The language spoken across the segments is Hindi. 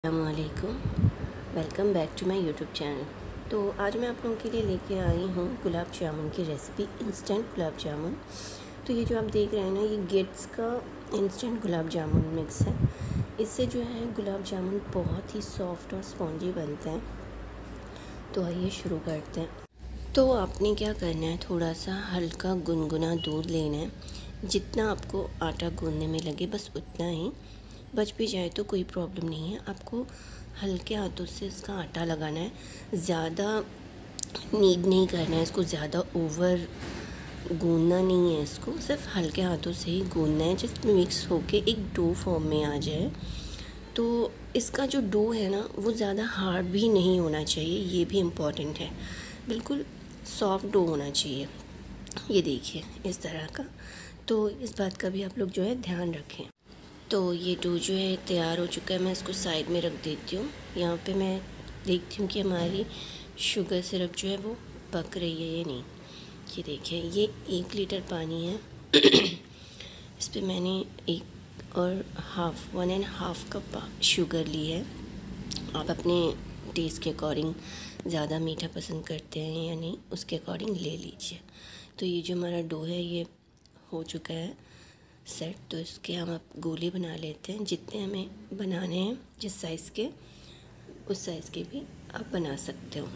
अस्सलामुअलैकुम, welcome back to my YouTube channel. तो आज मैं आप लोगों के लिए लेके आई हूँ गुलाब जामुन की रेसिपी, इंस्टेंट गुलाब जामुन। तो ये जो आप देख रहे हैं ना, ये गेट्स का इंस्टेंट गुलाब जामुन मिक्स है। इससे जो है गुलाब जामुन बहुत ही सॉफ्ट और स्पॉन्जी बनते हैं। तो आइए शुरू करते हैं। तो आपने क्या करना है, थोड़ा सा हल्का गुनगुना दूध लेना है। जितना आपको आटा गूंदने में लगे बस उतना ही, बच भी जाए तो कोई प्रॉब्लम नहीं है। आपको हल्के हाथों से इसका आटा लगाना है, ज़्यादा नीड नहीं करना है इसको, ज़्यादा ओवर गूंदना नहीं है इसको, सिर्फ हल्के हाथों से ही गूंदना है, जस्ट मिक्स होके एक डो फॉर्म में आ जाए। तो इसका जो डो है ना, वो ज़्यादा हार्ड भी नहीं होना चाहिए, ये भी इम्पॉर्टेंट है। बिल्कुल सॉफ्ट डो होना चाहिए, ये देखिए इस तरह का। तो इस बात का भी आप लोग जो है ध्यान रखें। तो ये डो जो है तैयार हो चुका है, मैं इसको साइड में रख देती हूँ। यहाँ पे मैं देखती हूँ कि हमारी शुगर सिरप जो है वो पक रही है या नहीं। ये देखिए, ये 1 लीटर पानी है। इस पर मैंने 1.5 कप शुगर ली है। आप अपने टेस्ट के अकॉर्डिंग ज़्यादा मीठा पसंद करते हैं या नहीं, उसके अकॉर्डिंग ले लीजिए। तो ये जो हमारा डो है ये हो चुका है सेट। तो इसके हम अब गोले बना लेते हैं। जितने हमें बनाने हैं, जिस साइज़ के, उस साइज़ के भी आप बना सकते हो।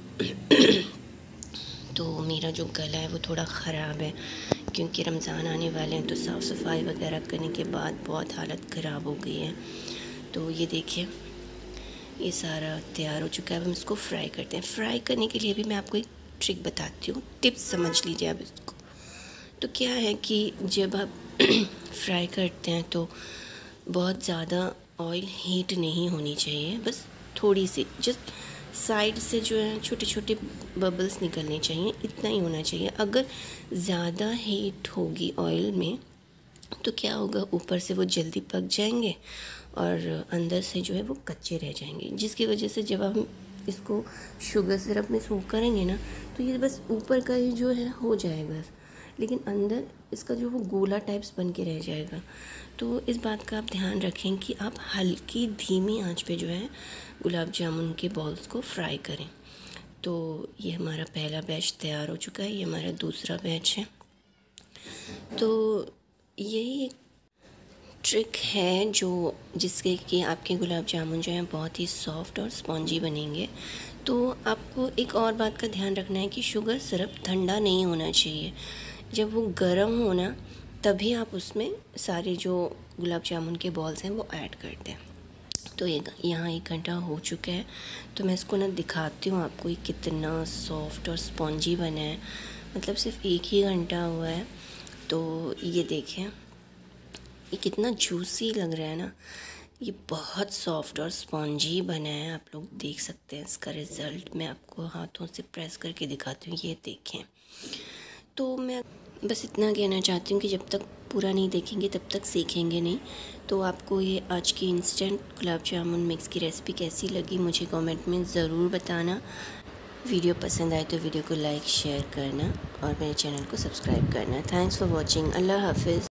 तो मेरा जो गला है वो थोड़ा ख़राब है, क्योंकि रमज़ान आने वाले हैं, तो साफ़ सफाई वगैरह करने के बाद बहुत हालत ख़राब हो गई है। तो ये देखिए, ये सारा तैयार हो चुका है। अब हम इसको फ्राई करते हैं। फ्राई करने के लिए भी मैं आपको एक ट्रिक बताती हूँ, टिप्स समझ लीजिए आप इसको। तो क्या है कि जब आप फ्राई करते हैं तो बहुत ज़्यादा ऑयल हीट नहीं होनी चाहिए, बस थोड़ी सी, जस्ट साइड से जो है छोटे छोटे बबल्स निकलने चाहिए, इतना ही होना चाहिए। अगर ज़्यादा हीट होगी ऑयल में तो क्या होगा, ऊपर से वो जल्दी पक जाएंगे और अंदर से जो है वो कच्चे रह जाएंगे, जिसकी वजह से जब हम इसको शुगर सिरप में सोक करेंगे ना, तो ये बस ऊपर का ही जो है हो जाएगा, लेकिन अंदर इसका जो वो गोला टाइप्स बन के रह जाएगा। तो इस बात का आप ध्यान रखें कि आप हल्की धीमी आंच पे जो है गुलाब जामुन के बॉल्स को फ्राई करें। तो ये हमारा पहला बैच तैयार हो चुका है, ये हमारा दूसरा बैच है। तो यही एक ट्रिक है जो जिससे कि आपके गुलाब जामुन जो हैं बहुत ही सॉफ्ट और स्पॉन्जी बनेंगे। तो आपको एक और बात का ध्यान रखना है कि शुगर सिरप ठंडा नहीं होना चाहिए। जब वो गर्म हो ना, तभी आप उसमें सारे जो गुलाब जामुन के बॉल्स हैं वो ऐड कर दें। तो ये यहाँ 1 घंटा हो चुका है। तो मैं इसको ना दिखाती हूँ आपको, ये कितना सॉफ्ट और स्पॉन्जी बना है। मतलब सिर्फ 1 ही घंटा हुआ है। तो ये देखें, ये कितना जूसी लग रहा है ना, ये बहुत सॉफ्ट और स्पॉन्जी बना है। आप लोग देख सकते हैं इसका रिज़ल्ट। मैं आपको हाथों से प्रेस करके दिखाती हूँ, ये देखें। तो मैं बस इतना कहना चाहती हूँ कि जब तक पूरा नहीं देखेंगे तब तक सीखेंगे नहीं। तो आपको ये आज की इंस्टेंट गुलाब जामुन मिक्स की रेसिपी कैसी लगी, मुझे कमेंट में ज़रूर बताना। वीडियो पसंद आए तो वीडियो को लाइक शेयर करना और मेरे चैनल को सब्सक्राइब करना। Thanks for watching. अल्लाह हाफिज़।